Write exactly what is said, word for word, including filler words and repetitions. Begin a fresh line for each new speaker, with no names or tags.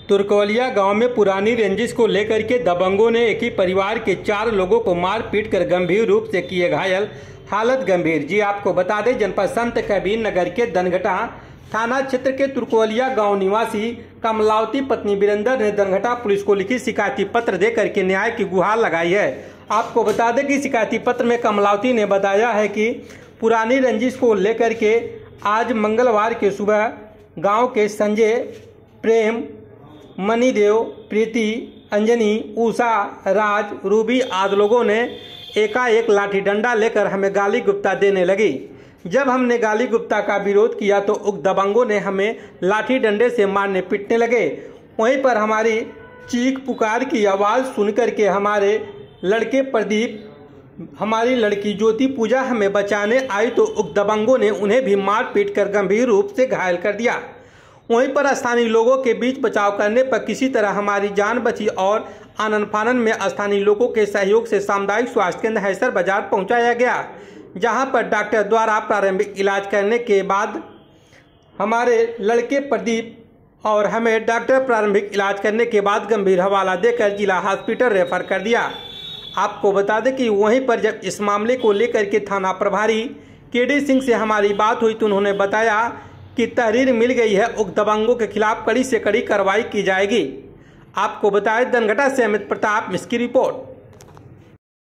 तुर्कौलिया गांव में पुरानी रंजिश को लेकर के दबंगों ने एक ही परिवार के चार लोगों को मार पीट कर गंभीर रूप से किए घायल, हालत गंभीर। जी आपको बता दें, जनपद संत कबीर नगर के दनघटा थाना क्षेत्र के तुर्कौलिया गांव निवासी कमलावती पत्नी वीरेंद्र ने दनघटा पुलिस को लिखी शिकायती पत्र देकर के न्याय की गुहार लगाई है। आपको बता दें कि शिकायती पत्र में कमलावती ने बताया है कि पुरानी रंजिश को लेकर के आज मंगलवार के सुबह गांव के संजय, प्रेम, मणिदेव, प्रीति, अंजनी, उषा, राज, रूबी आदि लोगों ने एकाएक लाठी डंडा लेकर हमें गाली गुप्ता देने लगी। जब हमने गाली गुप्ता का विरोध किया तो उक्त दबंगों ने हमें लाठी डंडे से मारने पीटने लगे। वहीं पर हमारी चीख पुकार की आवाज़ सुनकर के हमारे लड़के प्रदीप, हमारी लड़की ज्योति पूजा हमें बचाने आई तो उक्त दबंगों ने उन्हें भी मार पीट कर गंभीर रूप से घायल कर दिया। वहीं पर स्थानीय लोगों के बीच बचाव करने पर किसी तरह हमारी जान बची और आनन फानन में स्थानीय लोगों के सहयोग से सामुदायिक स्वास्थ्य केंद्र हैसर बाजार पहुंचाया गया, जहां पर डॉक्टर द्वारा प्रारंभिक इलाज करने के बाद हमारे लड़के प्रदीप और हमें डॉक्टर प्रारंभिक इलाज करने के बाद गंभीर हवाला देकर जिला हॉस्पिटल रेफर कर दिया। आपको बता दें कि वहीं पर जब इस मामले को लेकर के थाना प्रभारी के डी सिंह से हमारी बात हुई तो उन्होंने बताया कि तहरीर मिल गई है, उक्त दबंगों के खिलाफ कड़ी से कड़ी कार्रवाई की जाएगी। आपको बताएं, दनघटा से अमित प्रताप, इसकी रिपोर्ट।